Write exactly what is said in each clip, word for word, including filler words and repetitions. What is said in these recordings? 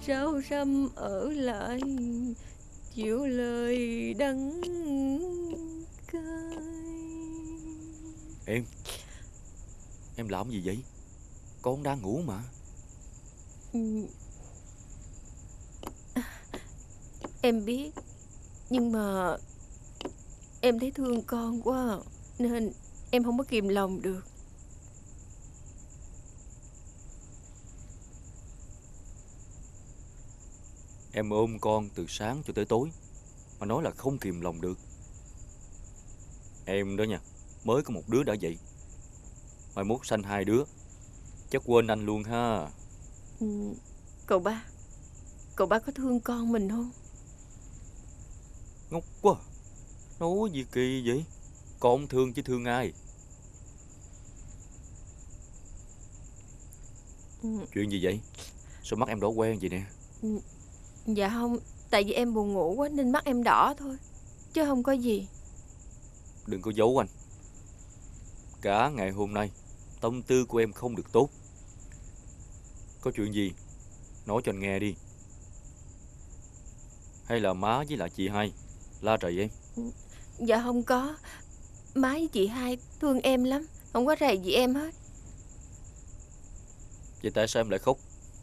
sao răm ở lại chịu lời đắng cay. Em Em làm gì vậy? Con đang ngủ mà. Ừ. Em biết, nhưng mà em thấy thương con quá, nên em không có kìm lòng được. Em ôm con từ sáng cho tới tối mà nói là không kìm lòng được. Em đó nha, mới có một đứa đã vậy, mai mốt sanh hai đứa chắc quên anh luôn ha. Ừ. Cậu ba, cậu ba có thương con mình không? Ngốc quá, nói gì kỳ vậy? Con thương chứ thương ai? Ừ. Chuyện gì vậy? Sao mắt em đỏ quen vậy nè? Ừ. Dạ không, tại vì em buồn ngủ quá nên mắt em đỏ thôi, chứ không có gì. Đừng có giấu anh. Cả ngày hôm nay tâm tư của em không được tốt. Có chuyện gì nói cho anh nghe đi. Hay là má với lại chị hai la rầy em? Dạ không có. Má với chị hai thương em lắm, không có rầy gì em hết. Vậy tại sao em lại khóc?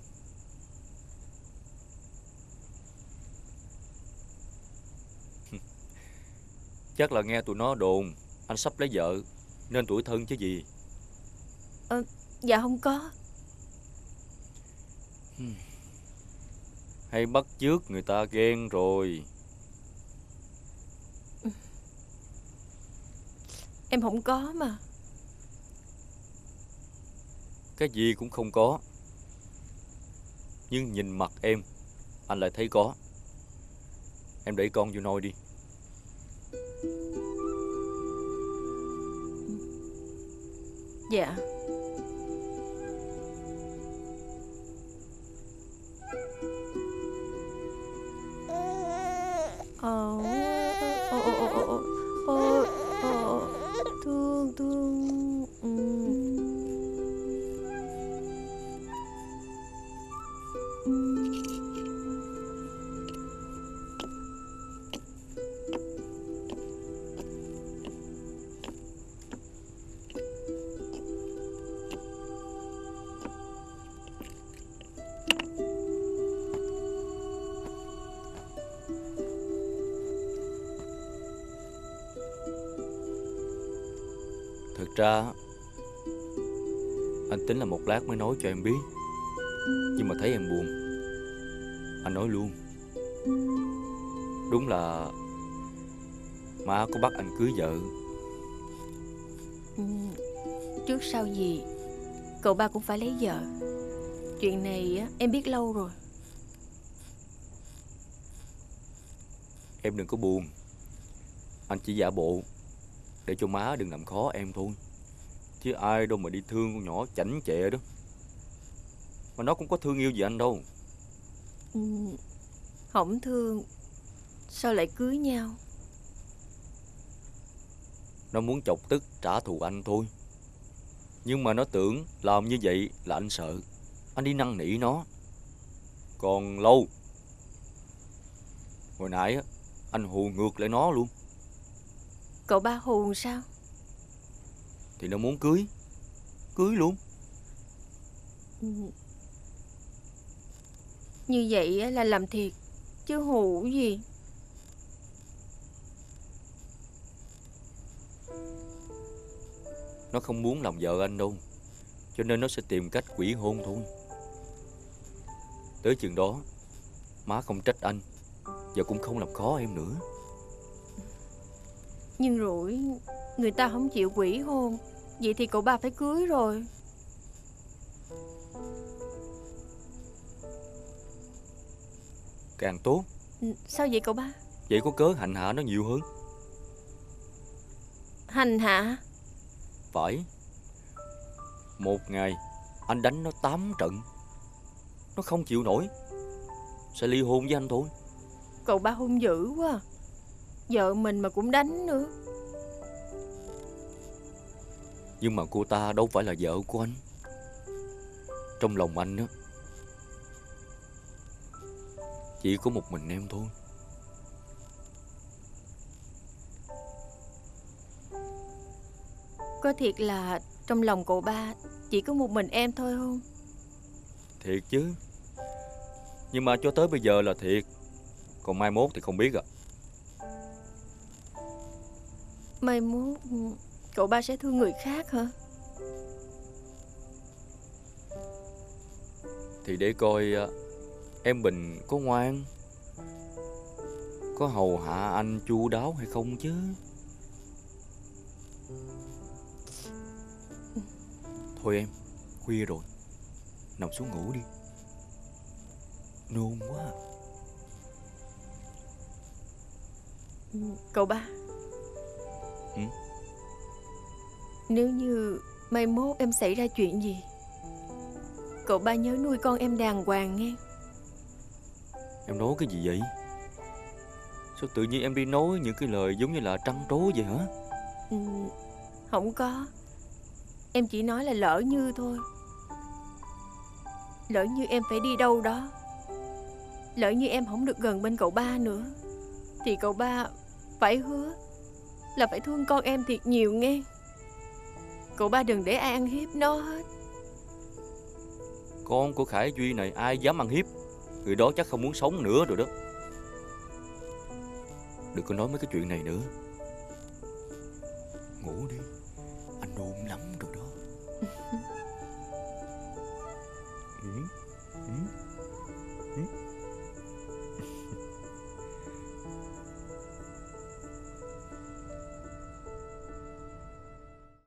Chắc là nghe tụi nó đồn anh sắp lấy vợ nên tủi thân chứ gì. Ờ, dạ không có. Hay bắt chước người ta ghen rồi. Em không có mà. Cái gì cũng không có, nhưng nhìn mặt em anh lại thấy có. Em để con vô nôi đi. Dạ. Ờ, ô, ô, ô, ô, ô, ô, ô, thương, thương. Ừ. Thật ra anh tính là một lát mới nói cho em biết, nhưng mà thấy em buồn anh nói luôn. Đúng là má có bắt anh cưới vợ. Ừ. Trước sau gì cậu ba cũng phải lấy vợ. Chuyện này á, em biết lâu rồi. Em đừng có buồn. Anh chỉ giả bộ để cho má đừng làm khó em thôi, chứ ai đâu mà đi thương con nhỏ chảnh chẹ đó. Mà nó cũng có thương yêu gì anh đâu. Ừ. Không thương sao lại cưới nhau? Nó muốn chọc tức trả thù anh thôi. Nhưng mà nó tưởng làm như vậy là anh sợ, anh đi năn nỉ nó. Còn lâu, hồi nãy á, anh hù ngược lại nó luôn. Cậu ba hùn sao? Thì nó muốn cưới, cưới luôn. Ừ. Như vậy á là làm thiệt, chứ hù gì. Nó không muốn làm vợ anh đâu, cho nên nó sẽ tìm cách hủy hôn thôi. Tới chừng đó má không trách anh, và cũng không làm khó em nữa. Nhưng rồi người ta không chịu hủy hôn, vậy thì cậu ba phải cưới rồi. Càng tốt. Ừ. Sao vậy cậu ba? Vậy có cớ hành hạ nó nhiều hơn. Hành hạ? Phải. Một ngày anh đánh nó tám trận, nó không chịu nổi, sẽ ly hôn với anh thôi. Cậu ba hung dữ quá. Vợ mình mà cũng đánh nữa. Nhưng mà cô ta đâu phải là vợ của anh. Trong lòng anh á, Chỉ có một mình em thôi. Có thiệt là trong lòng cậu ba chỉ có một mình em thôi không? Thiệt chứ. Nhưng mà cho tới bây giờ là thiệt. Còn mai mốt thì không biết à. Mai mốt cậu ba sẽ thương người khác hả? Thì để coi à, em Bình có ngoan, có hầu hạ anh chu đáo hay không chứ. Thôi em, khuya rồi, nằm xuống ngủ đi. Nôn quá. Cậu ba. Ừ? Nếu như mai mốt em xảy ra chuyện gì, cậu ba nhớ nuôi con em đàng hoàng nghe. Em nói cái gì vậy? Sao tự nhiên em đi nói những cái lời giống như là trăn trối vậy hả? Ừ, không có. Em chỉ nói là lỡ như thôi. Lỡ như em phải đi đâu đó, lỡ như em không được gần bên cậu ba nữa, thì cậu ba phải hứa là phải thương con em thiệt nhiều nghe. Cậu ba đừng để ai ăn hiếp nó hết. Con của Khải Duy này ai dám ăn hiếp, người đó chắc không muốn sống nữa rồi đó. Đừng có nói mấy cái chuyện này nữa. Ngủ đi, anh nôn lắm rồi đó. Ừ. Ừ.